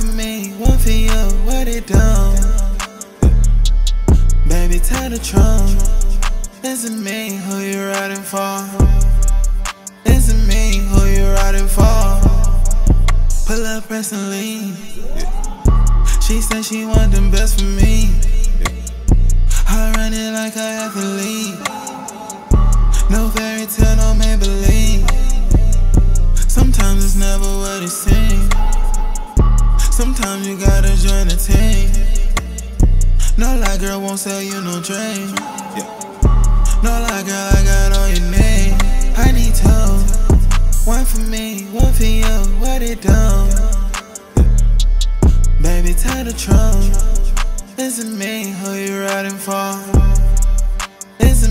for me, one for you, what it done? Baby, tell the truth. Is it me who you riding for? Is it me who you riding for? Pull up, press and lean. She said she want them best for me. I run it like an athlete. No fairy tale, no Maybelline. Sometimes it's never what it seems. Sometimes you gotta join the team. No lie, girl, won't sell you no dream. No lie, girl, I got all your name. I need two. One for me, one for you, what it done? Baby, tell the truth. Is it me who you riding for? Is it